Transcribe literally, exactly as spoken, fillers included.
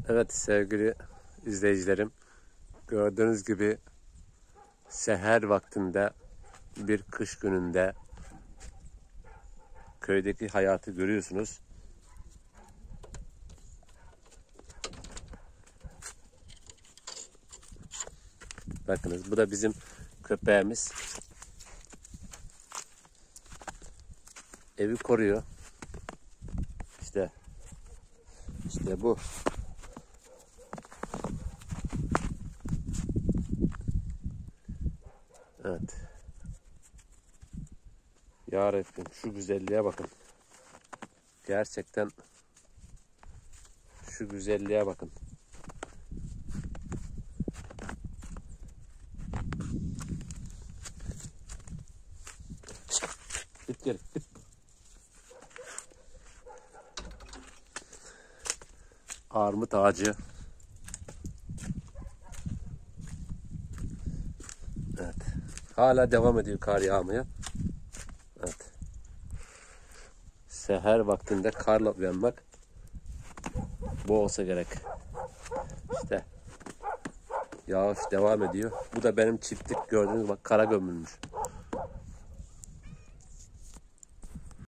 Evet sevgili izleyicilerim, gördüğünüz gibi seher vaktinde bir kış gününde köydeki hayatı görüyorsunuz. Bakınız, bu da bizim köpeğimiz. Evi koruyor. İşte işte bu. Evet. Ya Rabbim, şu güzelliğe bakın. Gerçekten şu güzelliğe bakın. Git gel. Git. Armut ağacı. Evet. Hala devam ediyor kar yağmaya. Evet. Seher vaktinde karla uyanmak bu olsa gerek. İşte yağış devam ediyor. Bu da benim çiftlik, gördüğünüz bak, kara gömülmüş.